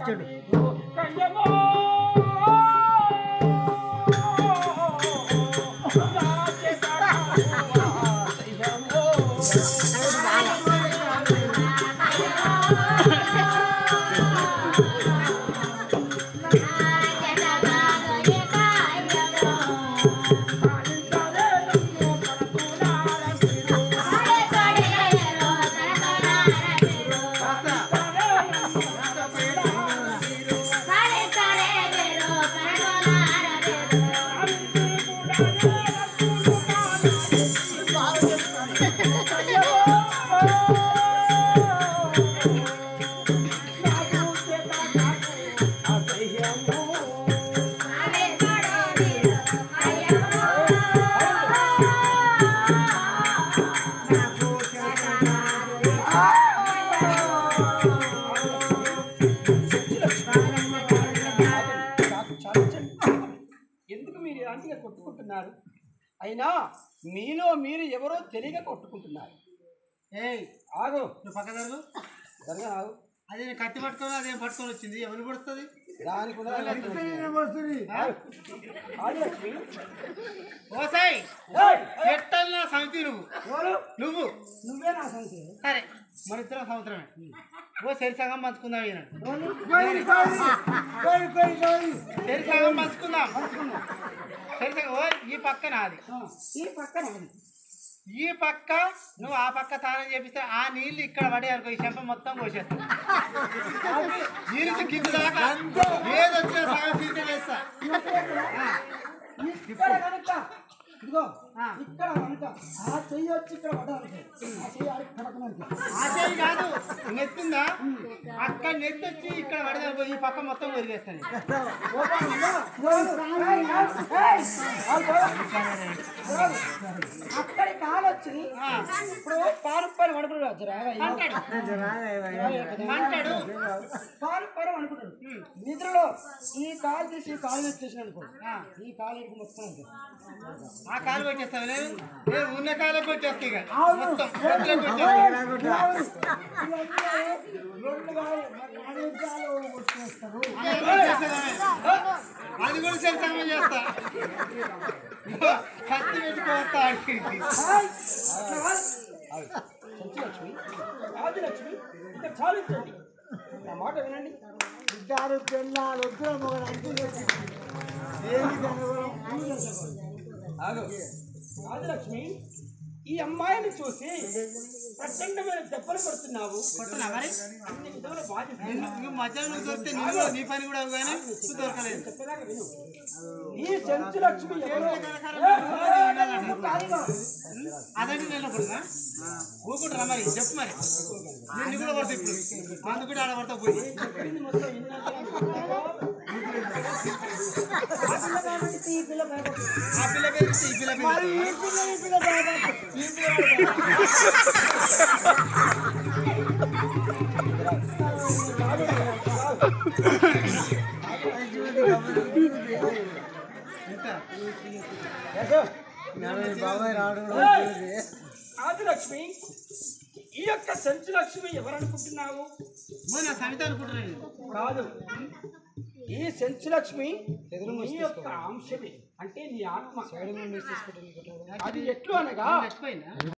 ఇచ్చాడు. ఎందుకు మీరు ఇలాంటిగా కొట్టుకుంటున్నారు? అయినా మీలో మీరు ఎవరో తెలియక కొట్టుకుంటున్నారు. ఏయ్ ఆగు, నువ్వు పక్క జరుగు. సరిగా ఆగు. అదే నేను కత్తి పట్టుకొని అదేం పట్టుకొని వచ్చింది, ఎవరు పడుతుంది? దానికి ఓసాయి ఎట్టల్ నా సమితి నువ్వు నువ్వే నా సంగతి. సరే మన ఇద్దరం సంవత్సరమే. ఓ సరి సగం పంచుకుందాం. సరి సగం పంచుకుందాం. సరి సగం. ఓ ఈ పక్క నాది, ఈ పక్క నాది. ఈ పక్క నువ్వు ఆ పక్క తానం చేపిస్తే ఆ నీళ్ళు ఇక్కడ పడే అనుకో, ఈ చెంప మొత్తం కోసేస్తా. నీళ్ళు కింద దాకా ఏది వచ్చినా సగం తీర్చి వేస్తా. ఇక్కడ కనుక ఇదిగో ఇక్కడ కనుక ఆ చెయ్యి వచ్చి ఇక్కడ పడ్డాను, ఆ చెయ్యి ఆడికి పడకనంటే ఆ చెయ్యి కాదు, నెత్తుందా అక్కడ నెత్తి వచ్చి ఇక్కడ పడేదనుకో, ఈ పక్క మొత్తం కొరిగేస్తాను. అక్కడి కాలు వచ్చి ఇప్పుడు పాలు పని అనుకుంటాడు. అంటాడు పాలు పని అనుకుంటాడు. నిద్రలో ఈ కాలు తీసి ఈ కాలు వచ్చేసిన అనుకో, ఈ కాలు ఎడుకు మొత్తం ఆ కాలు కొట్టేస్తావు. నేను ఉన్న కాలు కొట్టేస్తా. ఇక మొత్తం అది కూడా సరిసమం చేస్తా. కత్తి పెట్టుకోవస్తా. సంచులక్ష్మి, ఆదిలక్ష్మి, ఇంకా చాలించండి. నా మాట వినండి. ఇద్దరు పిల్లలు ఆదిలక్ష్మి, ఈ అమ్మాయిని చూసి ప్రచండమైన దెబ్బలు పడుతున్నావు. మరి అన్ని విధాల బాధ్యత మధ్యలో నువ్వు దొరికితే నీ పని కూడా కానీ దొరకలేదు. చెప్పేదాకా విను. ఈ సంచులక్ష్మి అదంటే నేను కొడుగా ఊరుకుంటారా? మరి చెప్పు. మరి నిన్ను కూడా పడతా. ఇప్పుడు అందుకు కూడా ఆడ పడతా పోయి ఈ పిల్ల ఆ పిల్ల పేరు ఈ పిల్ల బాబాయ్ రాడు. ఆదిలక్ష్మి, ఈ యొక్క సంచులక్ష్మి ఎవరనుకుంటున్నావు? నా సమిత అనుకుంటున్నాను. కాదు, ఈ సంచులక్ష్మి నీ యొక్క అంశమే, అంటే నీ ఆత్మ. అది ఎట్లు అనగా